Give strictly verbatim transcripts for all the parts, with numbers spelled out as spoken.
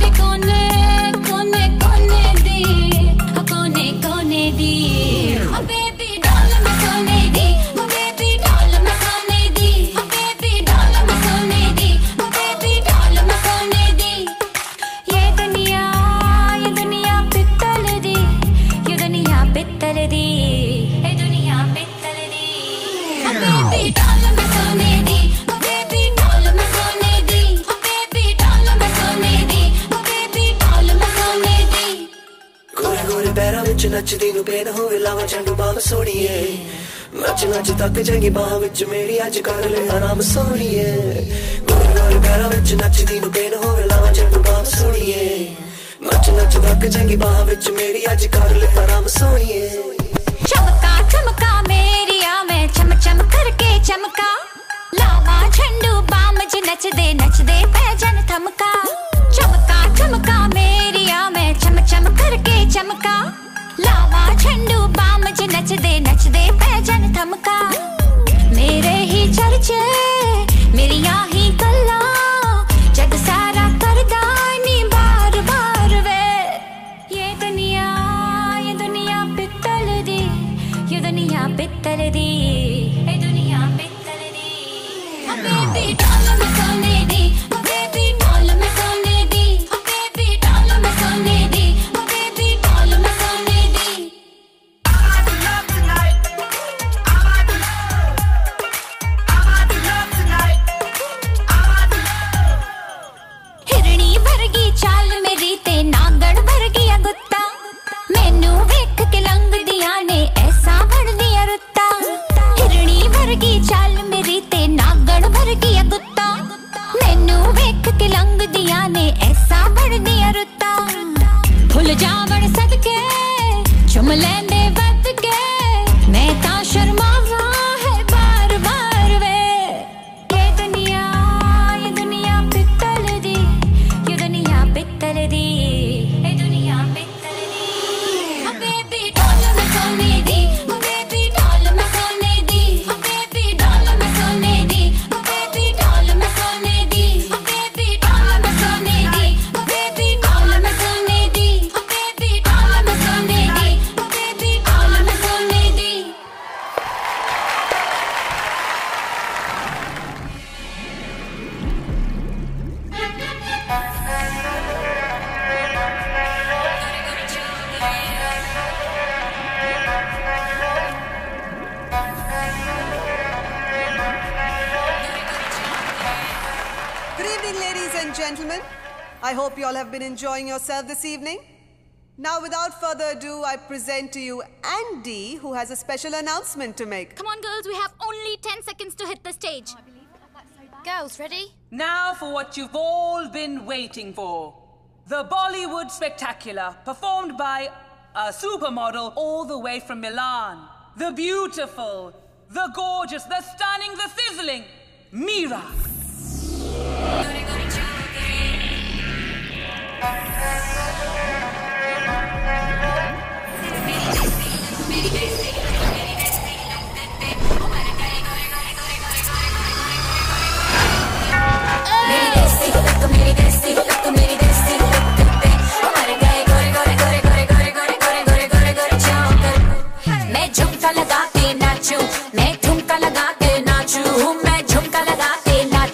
नचदी नू बेन होवे लावा झंडू बाम सोनिए नच नच तक जाएगी बाह विच मेरी अज कर ले आराम सोनिए गोरे गोरे पैरां विच नचदी नू बेन होवे लावा झंडू बाम सोनिए नच नच तक जाएगी बाह विच मेरी अज कर ले आराम सोनिए चमका चमका मेरी आ मैं चम चम करके चमका लावा झंडू बाम ज नचदे नचदे पैजन थमका चमका चमका मेरी आ मैं चम चम करके चमका लावा झंडू बाम ज नचदे नचदे पैजन थमका मेरे ही चर्चे मेरिया ही गल्ला जग सारा करदा नी बार बार वे ये दुनिया ये दुनिया पित्तल दी ये दुनिया पित्तल दी ये दुनिया पित्तल दी बेबी डाल में सोने दी बेबी डाल में सोने दी बेबी डाल में सोने दी बेबी डाल में सोने दी हिरणी वर्गी चाल मेरी ते नागण वर्गी गुत्ता मैनू वेख के लंघ दिया ने ऐसा बन दिया रुत्ता हिरणी वर्गी चाल मेरी ते नागण वर्गी गुत्ता मैनू वेख के लंघ दिया ने ऐसा बन दिया रुत्ता फुल जावण सदके चुम लैंदे वध के मैं ता शर्मावा है बार बार वे ये दुनिया ये दुनिया पित्तल दी ये दुनिया पित्तल दी ये दुनिया पित्तल दी बेबी डाल में सोने दी बेबी डाल में सोने दी बेबी डाल में सोने दी बेबी डाल में सोने दी बेबी डाल में सोने दी बेबी डाल में सोने दी बेबी डाल में सोने दी बेबी डाल में सोने दी Good evening, ladies and gentlemen. I hope you all have been enjoying yourself this evening. Now, without further ado, I present to you Andy, who has a special announcement to make. Come on, girls, we have only ten seconds to hit the stage. Girls, ready? Now for what you've all been waiting for. The Bollywood Spectacular, performed by a supermodel all the way from Milan. The beautiful, the gorgeous, the stunning, the sizzling, Meera. मैं झुमका लगा के नाचूं मैं ठुमका लगा के नाचूं मैं झुमका लगा के नाचूं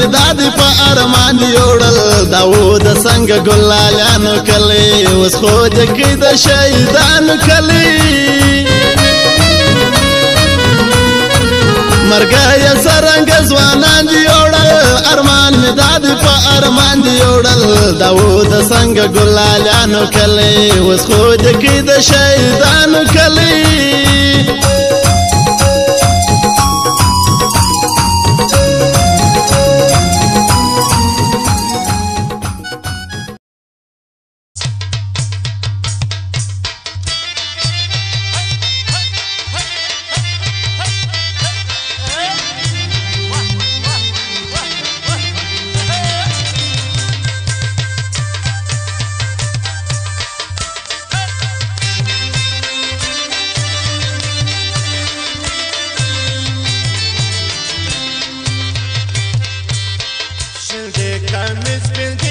में दादी पा अरमान जोड़ल दाऊद संग गुलालान कले उस खोज की द शहीदान कली मर गया सरंग जवानान जोड़ल अरमान में दादी पा अरमान जोड़ल दाऊद संग गुलालान कले उस खोज की द शहीदान कली Kamis bin